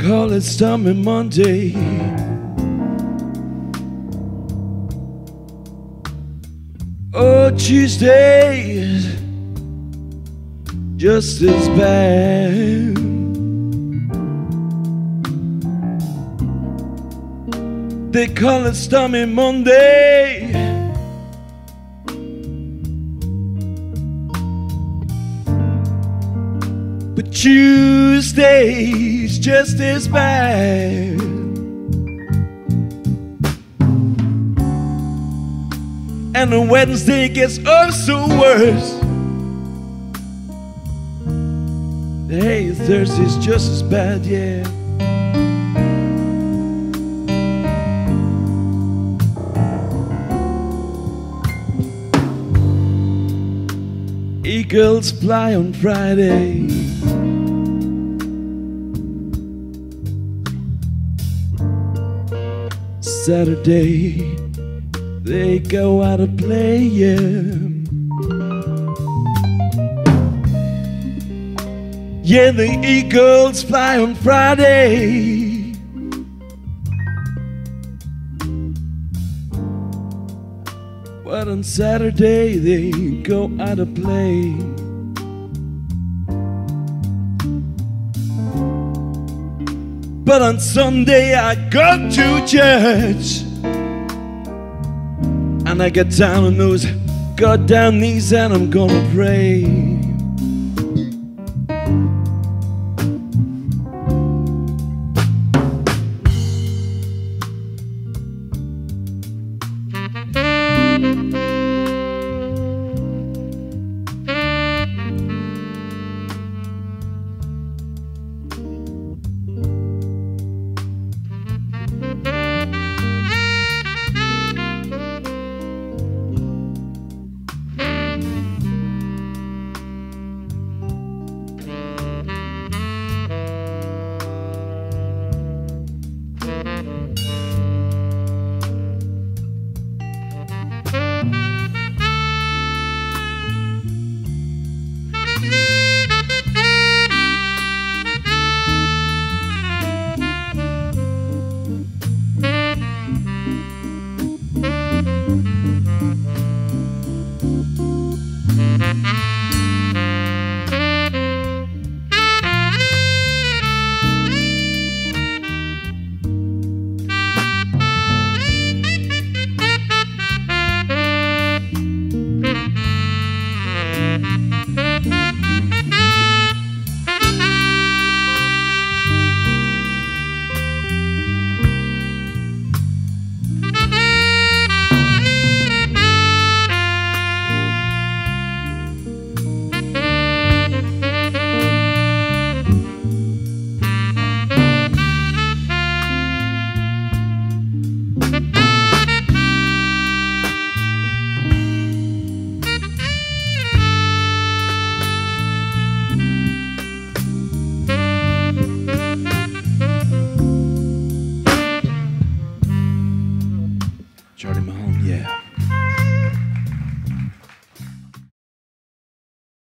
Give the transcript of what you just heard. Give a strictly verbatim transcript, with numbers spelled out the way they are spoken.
call it Stormy Monday. Oh, Tuesday, just as bad. They call it Stormy Monday. But Tuesday's just as bad. And the Wednesday gets also worse. Hey, Thursday's just as bad, yeah. Eagles fly on Friday. Saturday, they go out to play, yeah. Yeah, the Eagles fly on Friday. But on Saturday, they go out to play. But on Sunday I go to church, and I get down on those goddamn knees and I'm gonna pray.